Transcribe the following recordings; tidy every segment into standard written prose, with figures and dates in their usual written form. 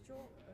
що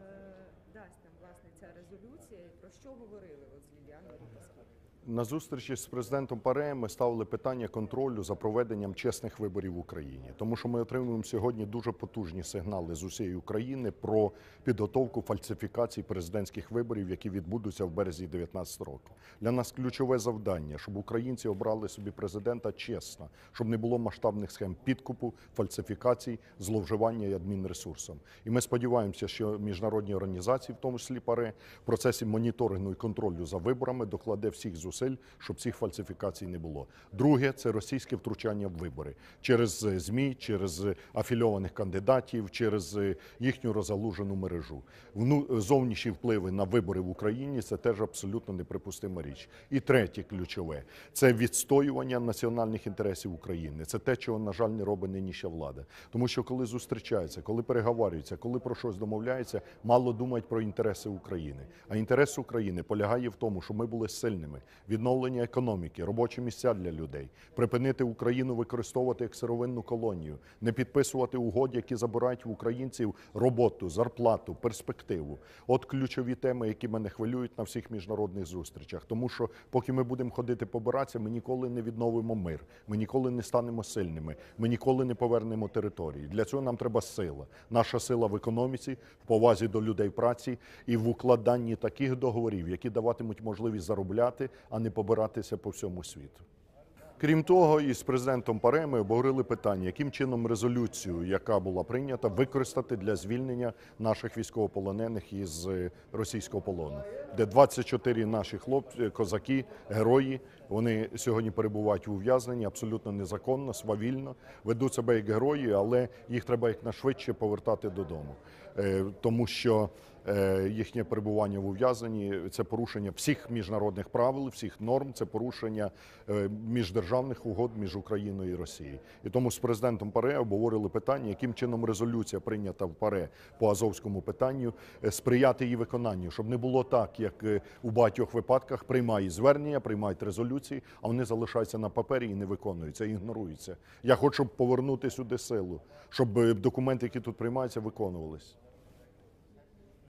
дасть нам власне ця резолюція і про що говорили от з Ліліаною Паскаль? На зустрічі з президентом ПАРЄ ми ставили питання контролю за проведенням чесних виборів в Україні. Тому що ми отримуємо сьогодні дуже потужні сигнали з усієї України про підготовку фальсифікацій президентських виборів, які відбудуться в березні 2019 року. Для нас ключове завдання, щоб українці обрали собі президента чесно, щоб не було масштабних схем підкупу, фальсифікацій, зловживання і адмінресурсом. І ми сподіваємося, що міжнародні організації, в тому числі ПАРЄ, в процесі моніторингу і контролю за виборами докладе всіх зусиль, щоб цих фальсифікацій не було. Друге – це російське втручання в вибори. Через ЗМІ, через афільованих кандидатів, через їхню розгалужену мережу. Зовнішні впливи на вибори в Україні – це теж абсолютно неприпустима річ. І третє ключове – це відстоювання національних інтересів України. Це те, чого, на жаль, не робить нинішня влада. Тому що коли зустрічаються, коли переговорюються, коли про щось домовляються, мало думають про інтереси України. А інтерес України полягає в тому, щоб ми були сильними, відновлення економіки, робочі місця для людей, припинити Україну використовувати як сировинну колонію, не підписувати угод, які забирають в українців роботу, зарплату, перспективу. От ключові теми, які мене хвилюють на всіх міжнародних зустрічах. Тому що поки ми будемо ходити побиратися, ми ніколи не відновимо мир, ми ніколи не станемо сильними, ми ніколи не повернемо території. Для цього нам треба сила. Наша сила в економіці, в повазі до людей праці і в укладанні таких договорів, які даватимуть можливість заробляти, а не побиратися по всьому світу. Крім того, із президентом ПАРЄ ми обговорили питання, яким чином резолюцію, яка була прийнята, використати для звільнення наших військовополонених із російського полону, де 24 наші хлопці, козаки, герої, вони сьогодні перебувають у ув'язненні абсолютно незаконно, свавільно, ведуть себе як герої, але їх треба якнайшвидше повертати додому. Тому що їхнє перебування в ув'язненні – це порушення всіх міжнародних правил, всіх норм, це порушення міждержавних угод між Україною і Росією. І тому з президентом ПАРЄ обговорили питання, яким чином резолюція, прийнята в ПАРЄ по азовському питанню, сприяти її виконанню, щоб не було так, як у багатьох випадках приймають звернення, приймають резолюції, а вони залишаються на папері і не виконуються, ігноруються. Я хочу повернути сюди силу, щоб документи, які тут приймаються, виконувалися.